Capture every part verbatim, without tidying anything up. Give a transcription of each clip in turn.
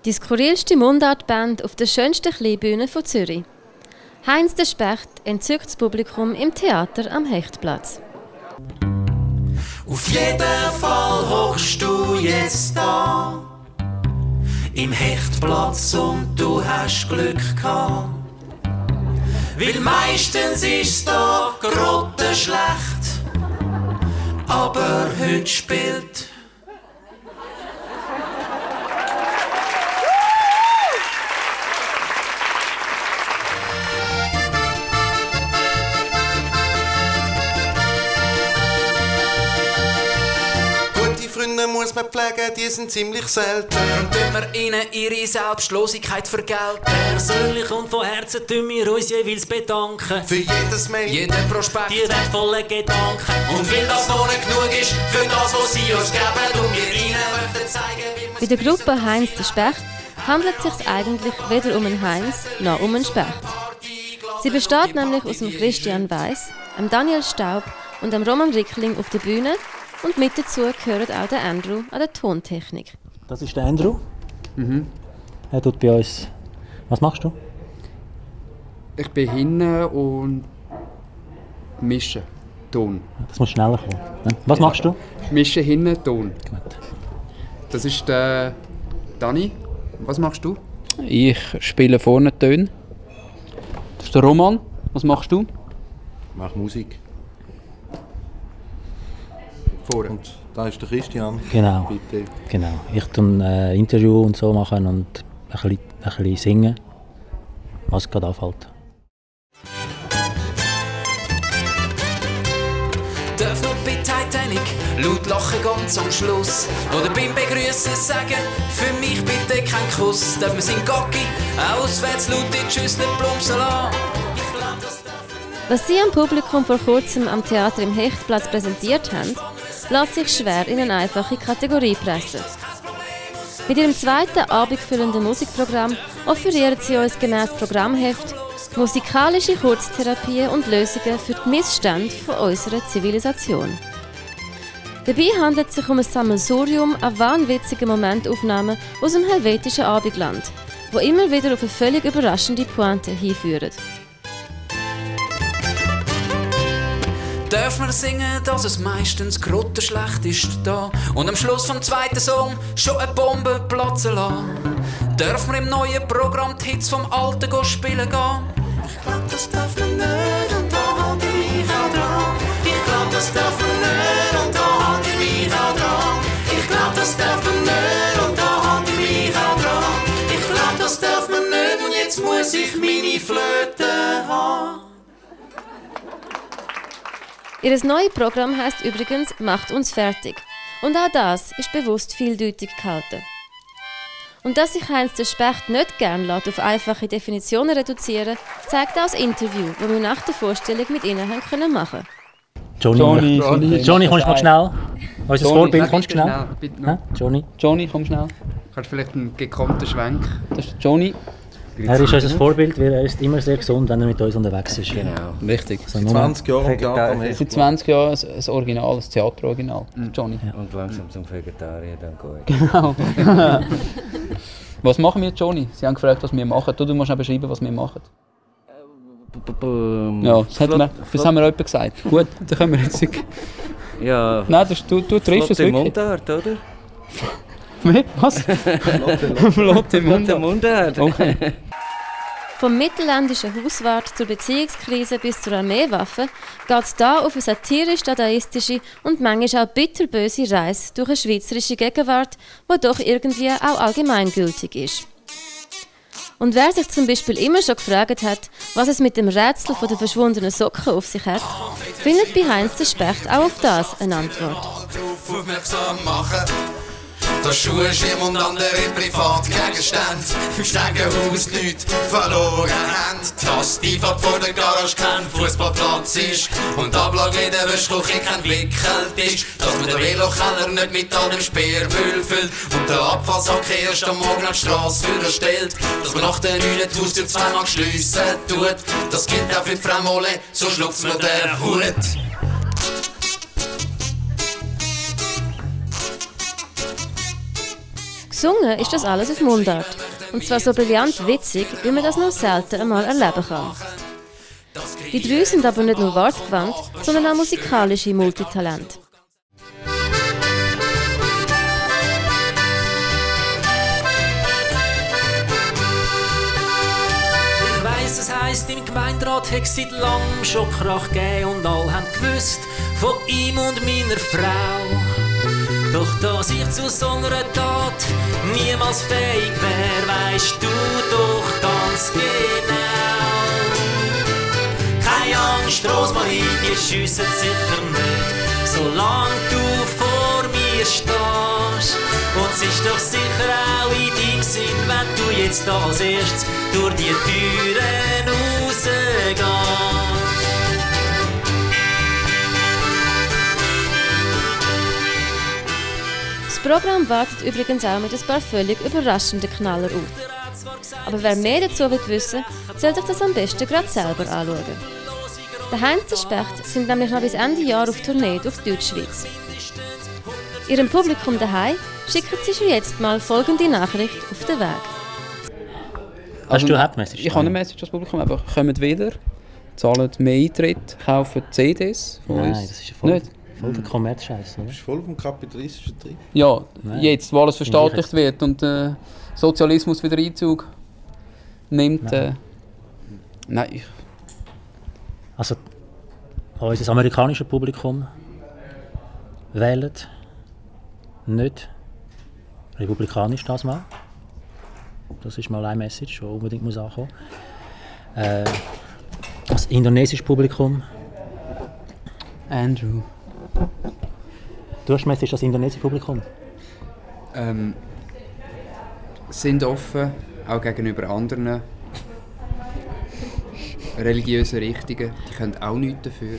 Die skurrilste Mundartband auf der schönsten Kleinbühne von Zürich. Heinz der Specht entzückt das Publikum im Theater am Hechtplatz. Auf jeden Fall hockst du jetzt da im Hechtplatz und du hast Glück gehabt. Weil meistens ist da grottenschlecht, aber heute spielt Freunde muss man pflegen, die sind ziemlich selten. Und tun wir ihnen ihre Selbstlosigkeit vergelten. Persönlich und von Herzen tun wir uns jeweils bedanken. Für jedes Mail, jeden Prospekt, die wertvollen Gedanken. Und weil das noch nicht genug ist, für das, was sie uns geben, und wir ihnen möchten zeigen, wie man... Bei der Gruppe Heinz der Specht handelt es sich eigentlich weder um einen Heinz noch um einen Specht. Sie besteht nämlich aus dem Christian Weiss, dem Daniel Staub und dem Roman Rickling auf der Bühne. Und mit dazu gehört auch der Andrew an der Tontechnik. Das ist der Andrew. Mhm. Er tut bei uns. Was machst du? Ich bin hinten und mische Ton. Das muss schneller kommen. Was machst du? Mische hinten Ton. Gut. Das ist der Dani. Was machst du? Ich spiele vorne Töne. Das ist der Roman. Was machst du? Ich mache Musik. Vorne. Und da ist der Christian. Genau. Bitte. Genau. Ich tue äh, Interview und so machen und ein bisschen, ein bisschen singen, was gerade anfällt. Darf noch bei Titanic laut lachen ganz am Schluss. Oder beim Begrüßen sagen, für mich bitte kein Kuss. Darf man sein Gocki auswärts laut in die Schüssel plumpsen lassen. Was sie am Publikum vor kurzem am Theater im Hechtplatz präsentiert haben, lässt sich schwer in eine einfache Kategorie pressen. Mit ihrem zweiten abendfüllenden Musikprogramm offerieren sie uns gemäß Programmheft musikalische Kurztherapien und Lösungen für die Missstände von unserer Zivilisation. Dabei handelt es sich um ein Sammelsurium an wahnwitzigen Momentaufnahmen aus dem helvetischen Abendland, wo immer wieder auf eine völlig überraschende Pointe hinführen. Darf man singen, dass es meistens grottenschlecht ist da und am Schluss vom zweiten Song schon eine Bombe platzen lassen? Darf man im neuen Programm die Hits vom Alten spielen gehen? Ich glaub, das darf man nicht und da halte ich mich auch dran. Ich glaub, das darf man nicht und da halte ich mich auch dran. Ich glaub, das darf man nicht und da halte ich mich auch dran. Ich glaub, das darf man nicht und jetzt muss ich meine Flöte haben. Ihr neues Programm heisst übrigens «Macht uns fertig». Und auch das ist bewusst vieldeutig gehalten. Und dass sich Heinz der Specht nicht gern lässt auf einfache Definitionen reduzieren, zeigt auch das Interview, das wir nach der Vorstellung mit ihnen haben können machen. Johnny, Johnny, Johnny, Johnny kommst du mal schnell? Unser Johnny, Vorbild, nein, kommst du bitte schnell? schnell, bitte noch. Ja, Johnny. Johnny, komm schnell. Kannst du vielleicht einen gekonnten Schwenk? Das ist Johnny. Er ist unser Vorbild, weil er ist immer sehr gesund, wenn er mit uns unterwegs ist. Genau. Richtig. So, zwanzig Jahre am Theater am Seit Hechtplatz. zwanzig Jahren ein, ein Original, ein Theateroriginal. Johnny. Ja. Und langsam zum Vegetarier dann gehen. Genau. Was machen wir, Johnny? Sie haben gefragt, was wir machen. Du, du musst auch beschreiben, was wir machen. Ja, das, hat man, das haben wir jemand gesagt. Gut, dann können wir jetzt... Ja, Nein, das, du, du triffst es flotte wirklich. Mundart, oder? Wie? Was? Flotte Flotte Mundart. Mundart. Okay. Vom mittelländischen Hauswart zur Beziehungskrise bis zur Armeewaffe geht es hier auf eine satirisch-dadaistische und manchmal auch bitterböse Reise durch eine schweizerische Gegenwart, die doch irgendwie auch allgemeingültig ist. Und wer sich zum Beispiel immer schon gefragt hat, was es mit dem Rätsel von der verschwundenen Socken auf sich hat, findet bei Heinz der Specht auch auf das eine Antwort. Aufmerksam machen. Das Schuhschirm und andere Privatgegenstände im Stegenhaus nichts verloren haben. Dass die Fahrt vor der Garage kein Fußballplatz ist und die Ablage in der Wäschküche kein Wickeltisch. Dass man den Velokeller nicht mit allem Sperrmüll füllt und der Abfallsack erst am Morgen an die Strasse stellt. Dass man nach der neuen Haustür zweimal schliessen tut. Das gilt auch für die Frau Molle, so schluckt's mir der Hut. Gesungen ist das alles auf Mundart. Und zwar so brillant witzig, wie man das nur selten einmal erleben kann. Die drei sind aber nicht nur wortgewandt, sondern auch musikalische Multitalente. Ich weiss, es heisst, im Gemeinderat hätte es seit langem schon Krach gegeben und alle haben gewusst von ihm und meiner Frau. Doch dass ich zu so einer Tat niemals fähig wär, weisst du doch ganz genau. Keine Angst, Rosmarie, die schiessen sicher nicht, solange du vor mir stehst. Und es ist doch sicher auch in deinem Sinn, wenn du jetzt als erstes durch die Türen rausgehst. Das Programm wartet übrigens auch mit ein paar völlig überraschenden Knaller auf. Aber wer mehr dazu will wissen, soll sich das am besten gerade selber anschauen. Der Heinz der Specht sind nämlich noch bis Ende Jahr auf Tournee durch die Deutschschweiz. Ihrem Publikum daheim schicken sie schon jetzt mal folgende Nachricht auf den Weg. Hast du eine Message? Ich habe eine Message als Publikum, einfach kommt wieder, zahlen mehr Eintritt, kaufen C Ds von Nein, uns. das ist ja voll, Nicht? voll der Kommerzscheiß, oder? Das ist voll vom kapitalistischen Trieb. Ja, Nein. jetzt, wo alles verstaatlicht wird und äh, Sozialismus wieder Einzug nimmt. Äh, nein, ich, Also, unser amerikanisches Publikum wählt nicht republikanisch das mal. Das ist mal eine Message, die unbedingt muss ankommen. Äh, das indonesische Publikum. Andrew. Du hast Message das indonesische Publikum. Ähm, sind offen, auch gegenüber anderen religiösen Richtungen. Die können auch nichts dafür.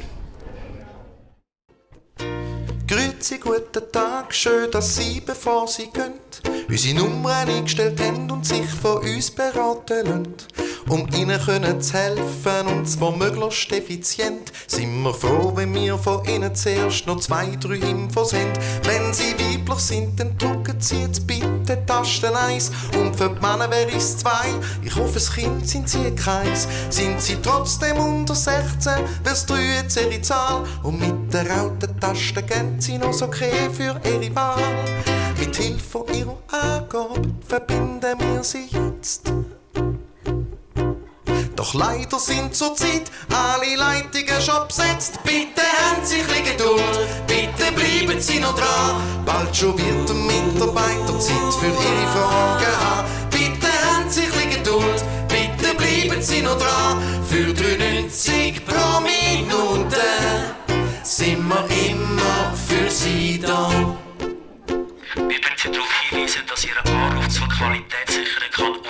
Grüezi, guten Tag, schön, dass Sie, bevor Sie gehen, unsere Nummer eingestellt haben und sich von uns beraten lassen. Um Ihnen können zu helfen, und zwar möglichst effizient, sind wir froh, wenn wir von Ihnen zuerst noch zwei, drei Infos haben. Wenn Sie weiblich sind, dann drücken Sie jetzt bitte Tasten eins. Und für die Männer wäre es zwei. Ich hoffe, das Kind sind Sie keins. Sind Sie trotzdem unter sechzehn, wär's drei jetzt Ihre Zahl. Und mit der roten Taste geben Sie noch so okay für Ihre Wahl. Mit Hilfe Ihrer Angabe verbinden wir Sie jetzt. Doch leider sind zurzeit alle Leitungen schon besetzt. Bitte haben Sie ein bisschen Geduld, bitte bleiben Sie noch dran. Bald schon wird der Mitarbeiter Zeit für Ihre Fragen haben. Bitte haben Sie ein bisschen Geduld, bitte bleiben Sie noch dran. Für dreiundneunzig pro Minute sind wir immer für Sie da. Wir wollen Sie darauf hinweisen, dass Ihr Anruf zur Qualitätssicherung kann